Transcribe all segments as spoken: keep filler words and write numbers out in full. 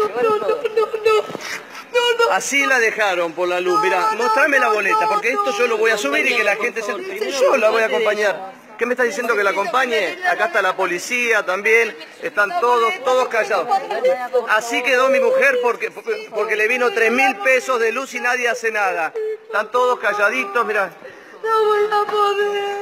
no, no, no, no. Así la dejaron por la luz. Mirá, mostrame la boleta, porque esto yo lo voy a subir y que la gente se... Yo la voy a acompañar. ¿Qué me está diciendo que la acompañe? Acá está la policía también, están todos, todos callados. Así quedó mi mujer porque, porque le vino tres mil pesos de luz y nadie hace nada. Están todos calladitos, mirá. No voy a poder.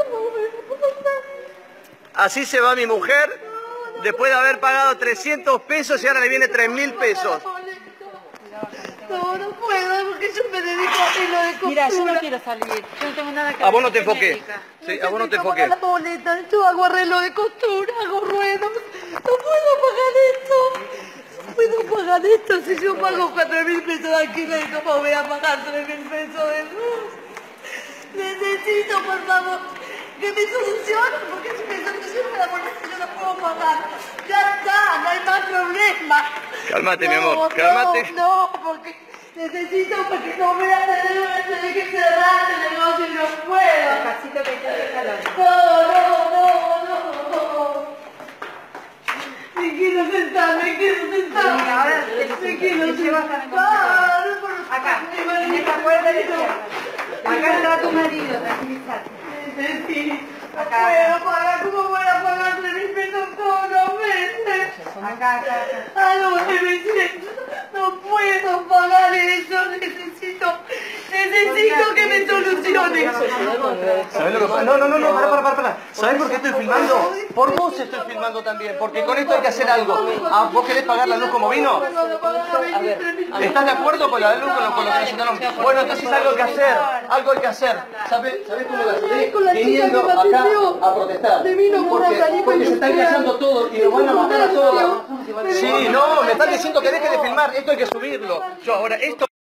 Así se va mi mujer, después de haber pagado trescientos pesos y ahora le viene tres mil pesos. No, no puedo, porque yo me dedico a hilo de costura. Mira, yo no quiero salir, yo no tengo nada que ver. A vos no te enfoqué. Sí, a vos no te enfoqué. La boleta, yo hago arreglo de costura, hago ruedos. No puedo pagar esto. No puedo pagar esto. Si yo pago cuatro mil pesos de alquiler, ¿cómo voy a pagar tres mil pesos de luz? Necesito, por favor, que me solucionen, porque si me solucionan la boleta yo no puedo pagar. Ya está, no hay más problema. Cálmate, no, mi amor, cálmate. No, no, porque necesito, porque no voy a tener, tener que cerrar el negocio y no puedo. Despacito que te deja calor. No, no, no, no, no. Me quiero sentar, me quiero sentar. Mira, ahora te, me quiero te llevas a sentar. Acá, en esta puerta de izquierda. Acá está tu marido, tranquilízate. Necesito. No Acá, puedo pagar, ¿cómo voy a pagar tres mil pesos todos los meses? acá, acá, acá. ¿A dónde me siento? No puedo pagar eso, necesito, necesito que me solucionen. ¿Sabés lo que pasa? No, no, no, no, para, para, para, para. ¿Sabés por qué estoy filmando? Por vos estoy filmando también, porque con esto hay que hacer algo. Ah, ¿vos querés pagar la luz como vino? ¿Estás de acuerdo con la luz, con lo, con lo que necesitaron? Bueno, entonces algo hay que hacer, algo hay que hacer. ¿Sabés, ¿sabés cómo la hacer? Viniendo acá a protestar. Porque, porque se están callando todos y nos van a matar a todos. Sí, no, me están diciendo que deje de filmar, esto hay que subirlo. Yo ahora, esto